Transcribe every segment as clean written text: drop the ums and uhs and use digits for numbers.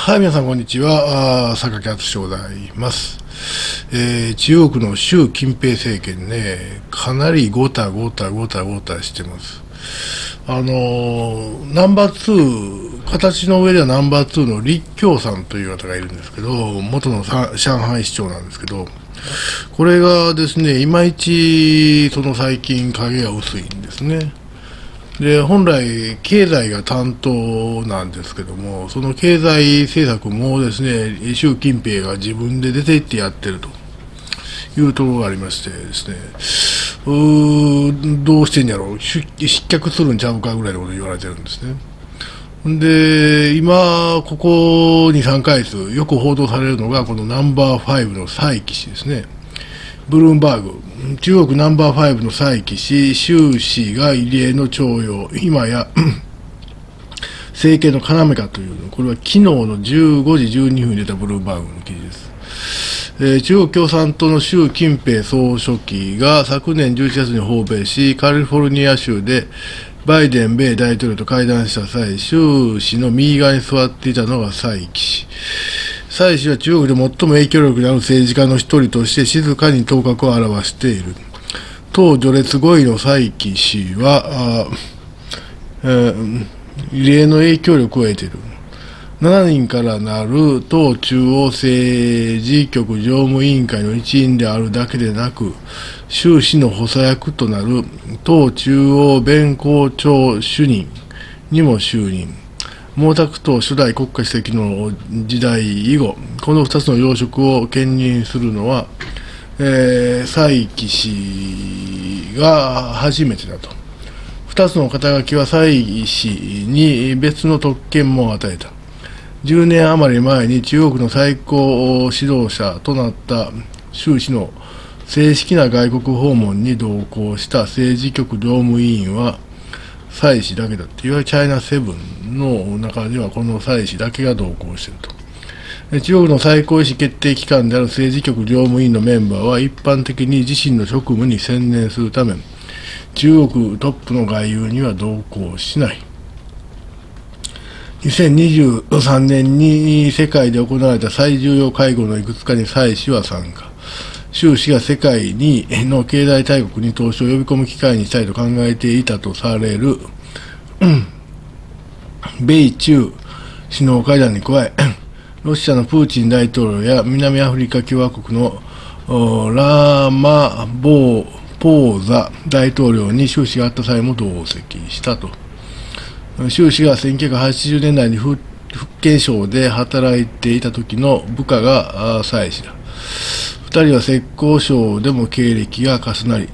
はい、皆さん、こんにちは。榊敦でございます。中国の習近平政権ね、かなりごたごたしてます。ナンバー2、形の上ではナンバー2の李強さんという方がいるんですけど、元の上海市長なんですけど、これがですね、いまいち、最近影が薄いんですね。で、本来、経済が担当なんですけども、その経済政策もですね、習近平が自分で出て行ってやってるというところがありましてですね、どうしてんやろう、失脚するんちゃうかぐらいのこと言われてるんですね。で、今、ここ2、3ヶ月、よく報道されるのが、このナンバー5の蔡奇氏ですね。ブルームバーグ、中国ナンバー5の蔡奇氏、習氏が異例の徴用、今や政権の要かというの、これは昨日の15時12分に出たブルームバーグの記事です。中国共産党の習近平総書記が昨年11月に訪米し、カリフォルニア州でバイデン米大統領と会談した際、習氏の右側に座っていたのが蔡奇氏。蔡氏は中国で最も影響力のある政治家の一人として静かに頭角を現している。党序列5位の蔡奇氏は、異例の影響力を得ている。7人からなる党中央政治局常務委員会の一員であるだけでなく、習氏の補佐役となる党中央弁公庁主任にも就任。毛沢東初代国家主席の時代以後、この2つの要職を兼任するのは、蔡奇氏が初めてだと。2つの肩書きは蔡氏に別の特権も与えた。10年余り前に中国の最高指導者となった習氏の正式な外国訪問に同行した政治局常務委員は蔡氏だけだって、いわゆるチャイナセブンの中ではこの蔡氏だけが同行していると。中国の最高意思決定機関である政治局常務委員のメンバーは一般的に自身の職務に専念するため、中国トップの外遊には同行しない。2023年に世界で行われた最重要会合のいくつかに蔡氏は参加。習氏が世界の経済大国に投資を呼び込む機会にしたいと考えていたとされる、米中首脳会談に加え、ロシアのプーチン大統領や南アフリカ共和国のラーマポーザ大統領に習氏が会った際も同席したと。習氏が1980年代に福建省で働いていた時の部下が蔡氏だ。2人は浙江省でも経歴が重なり、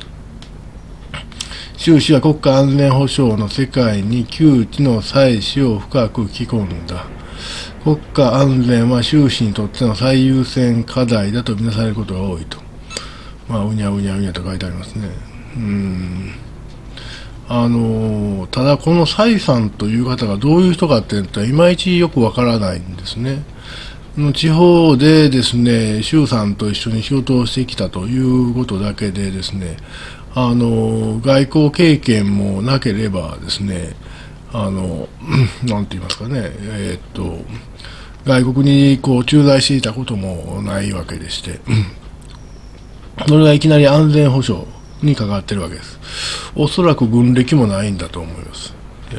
習氏は国家安全保障の世界に旧知の蔡氏を深く吹き込んだ。国家安全は習氏にとっての最優先課題だとみなされることが多いと。うにゃうにゃうにゃと書いてありますね。ただこの蔡さんという方がどういう人かっていうといまいちよくわからないんですね。地方でですね、習さんと一緒に仕事をしてきたということだけでですね、外交経験もなければですね、なんて言いますかね、外国に駐在していたこともないわけでして、それがいきなり安全保障に関わっているわけです。おそらく軍歴もないんだと思います。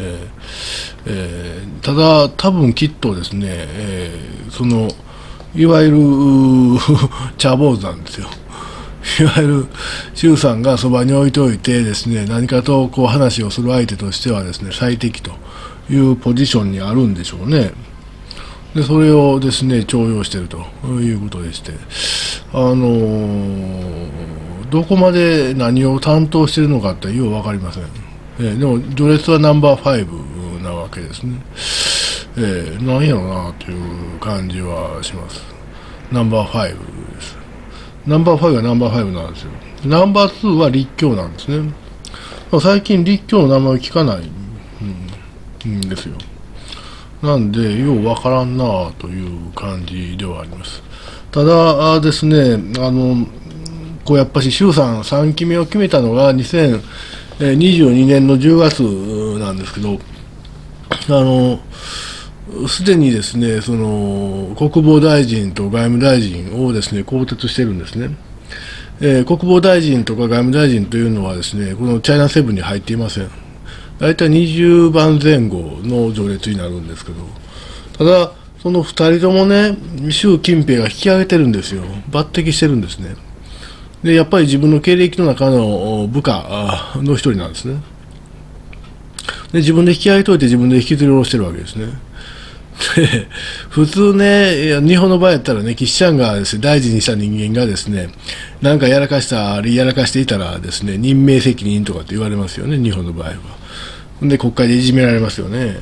ただ、多分きっとですね、いわゆる茶坊主なんですよ。いわゆる習さんがそばに置いておいてですね、何かと話をする相手としてはですね、最適というポジションにあるんでしょうね。で、それをですね、重用しているということでして、どこまで何を担当しているのかってよう分かりません。でも序列はナンバー5なわけですね。何やろうなという感じはします。ナンバー5です。ナンバー5はナンバー5なんですよ。ナンバー2は李強なんですね。最近李強の名前を聞かないんですよ。なんでようわからんなという感じではあります。ただですね、やっぱし習さん3期目を決めたのが2022年の10月なんですけど、 すでにですね、その国防大臣と外務大臣をですね、更迭してるんですね。国防大臣とか外務大臣というのはですね、このチャイナセブンに入っていません。大体20番前後の序列になるんですけど、ただ、その2人ともね、習近平が引き上げてるんですよ、抜擢してるんですね。で、やっぱり自分の経歴の中の部下の一人なんですね。で、自分で引き上げといて自分で引きずり下ろしてるわけですね。で、普通ね、日本の場合やったらね、岸ちゃんがですね、大事にした人間がですね、なんかやらかしたりやらかしていたらですね、任命責任とかって言われますよね、日本の場合は。で、国会でいじめられますよね。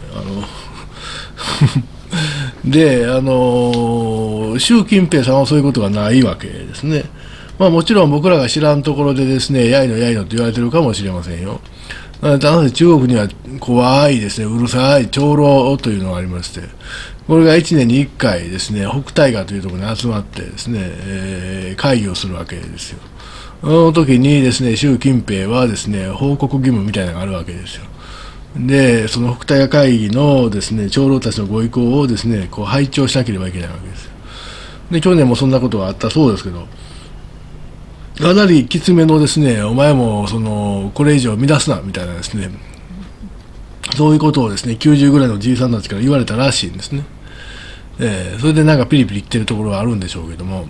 で、習近平さんはそういうことがないわけですね。まあ、もちろん僕らが知らんところでですね、やいのやいのと言われてるかもしれませんよ。ただ中国には怖いですね、うるさい長老というのがありまして、これが1年に1回ですね、北戴河というところに集まってですね、会議をするわけですよ。その時にですね、習近平はですね、報告義務みたいなのがあるわけですよ。で、その北戴河会議のですね、長老たちのご意向をですね、こう拝聴しなければいけないわけですよ。で、去年もそんなことがあったそうですけど、かなりきつめのですね、お前もこれ以上乱すなみたいなですね、そういうことをですね、90ぐらいのじいさんたちから言われたらしいんですね。それでなんかピリピリ言ってるところはあるんでしょうけども、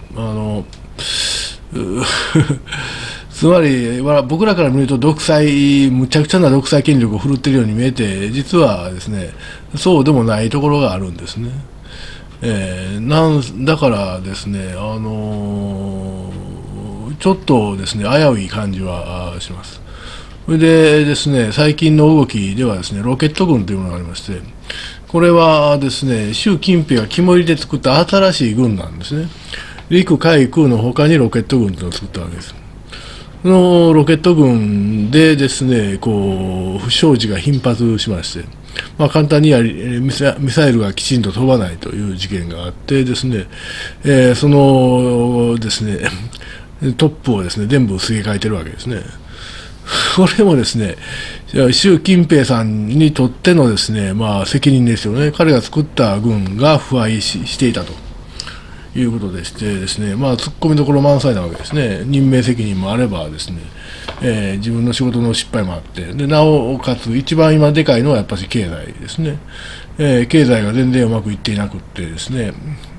つまり僕らから見るとむちゃくちゃな独裁権力を振るっているように見えて、実はですね、そうでもないところがあるんですね。だからですね、ちょっとですね、危うい感じはします。それでですね、最近の動きではですね、ロケット軍というものがありまして、これはですね、習近平が肝入りで作った新しい軍なんですね。陸海空の他にロケット軍というのを作ったわけです。そのロケット軍でですね、こう不祥事が頻発しまして、まあ、簡単にミサイルがきちんと飛ばないという事件があってですね、そのですね、トップをですね、全部すげ替えてるわけですね。これもですね、習近平さんにとってのですね、まあ、責任ですよね。彼が作った軍が腐敗していたということでしてですね、まあ、突っ込みどころ満載なわけですね。任命責任もあればですね、自分の仕事の失敗もあって、でなおかつ一番今でかいのはやっぱり経済ですね。経済が全然うまくいっていなくってですね、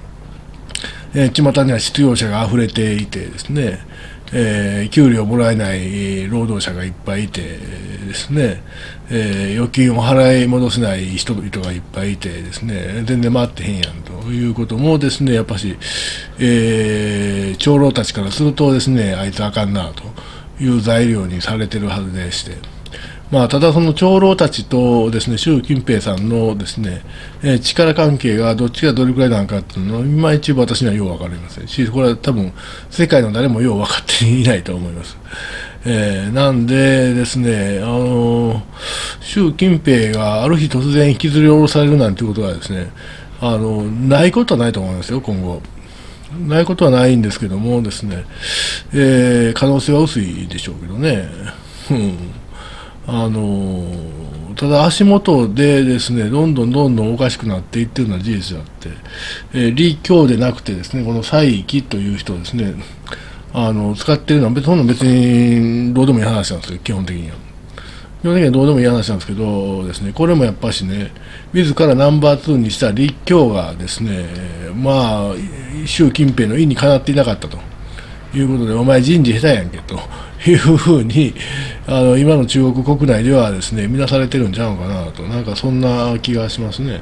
巷には失業者が溢れていてですね、給料もらえない労働者がいっぱいいてですね、預金を払い戻せない人々がいっぱいいてですね、全然回ってへんやんということもですね、やっぱし、長老たちからするとですね、あいつあかんなという材料にされてるはずでして、まあ、ただその長老たちとですね、習近平さんのですね、力関係がどっちがどれくらいなのかっていうのは、いまいち私にはよう分かりませんし、これは多分世界の誰もよう分かっていないと思います。なんでですね、習近平がある日突然引きずり下ろされるなんていうことはですね、ないことはないと思いますよ、今後。ないことはないんですけどもですね、可能性は薄いでしょうけどね。ただ足元でですね、どんどんおかしくなっていっているのは事実であって、李強でなくてですね、この蔡奇という人をですね、使っているのは別にどうでもいい話なんですよ、基本的には。基本的にはどうでもいい話なんですけどですね、これもやっぱしね、自らナンバー2にした李強がですね、まあ、習近平の意にかなっていなかったということで、お前人事下手やんけというふうに、今の中国国内ではですね、見なされてるんちゃうのかなと、なんかそんな気がしますね。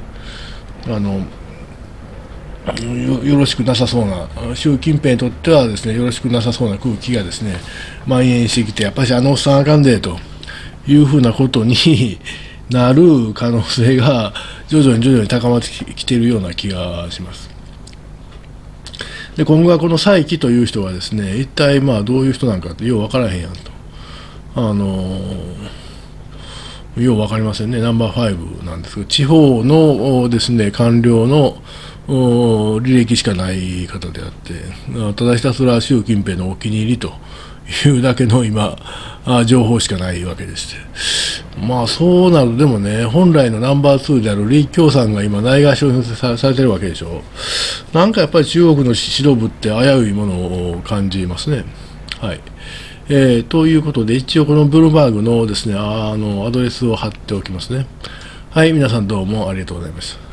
よろしくなさそうな、習近平にとってはですね、よろしくなさそうな空気がですね、蔓延してきて、やっぱりおっさんあかんでというふうなことになる可能性が徐々に高まってきているような気がします。で、今後はこの蔡奇という人はですね、一体まあどういう人なんかってよう分からへんやんと。よう分かりませんね。ナンバー5なんですけど、地方のですね、官僚の履歴しかない方であって、ただひたすら習近平のお気に入りというだけの今、情報しかないわけでして、まあそうなる、でもね、本来のナンバー2である李強さんが今、ないがしろにされてるわけでしょ。なんかやっぱり中国の指導部って危ういものを感じますね。はい。ということで、一応このブルームバーグのですね、アドレスを貼っておきますね。はい、皆さんどうもありがとうございました。